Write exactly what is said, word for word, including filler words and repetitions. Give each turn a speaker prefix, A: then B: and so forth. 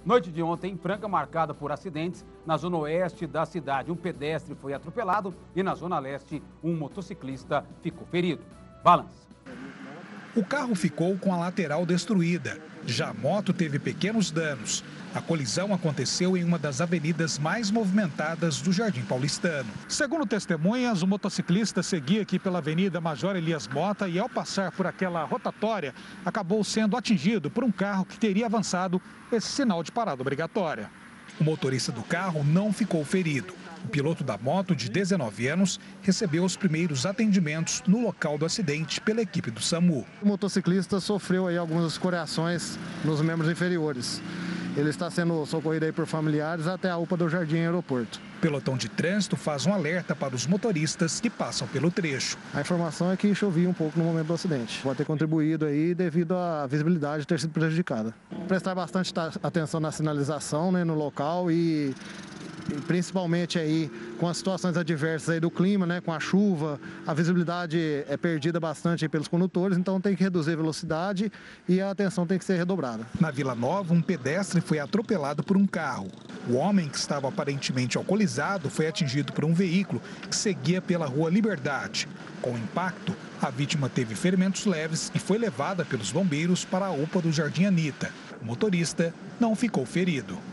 A: Noite de ontem, Franca marcada por acidentes na zona oeste da cidade. Um pedestre foi atropelado e na zona leste, um motociclista ficou ferido. Balança.
B: O carro ficou com a lateral destruída. Já a moto teve pequenos danos. A colisão aconteceu em uma das avenidas mais movimentadas do Jardim Paulistano. Segundo testemunhas, o motociclista seguia aqui pela Avenida Major Elias Mota e, ao passar por aquela rotatória, acabou sendo atingido por um carro que teria avançado esse sinal de parada obrigatória. O motorista do carro não ficou ferido. O piloto da moto, de dezenove anos, recebeu os primeiros atendimentos no local do acidente pela equipe do SAMU.
C: O motociclista sofreu aí algumas escoriações nos membros inferiores. Ele está sendo socorrido aí por familiares até a U P A do Jardim Aeroporto.
B: O pelotão de trânsito faz um alerta para os motoristas que passam pelo trecho.
C: A informação é que chovia um pouco no momento do acidente. Pode ter contribuído aí devido à visibilidade ter sido prejudicada. Prestar bastante atenção na sinalização, né, no local e... E principalmente aí com as situações adversas aí do clima, né, com a chuva, a visibilidade é perdida bastante aí pelos condutores, então tem que reduzir a velocidade e a atenção tem que ser redobrada.
B: Na Vila Nova, um pedestre foi atropelado por um carro. O homem, que estava aparentemente alcoolizado, foi atingido por um veículo que seguia pela Rua Liberdade. Com o impacto, a vítima teve ferimentos leves e foi levada pelos bombeiros para a U P A do Jardim Anitta. O motorista não ficou ferido.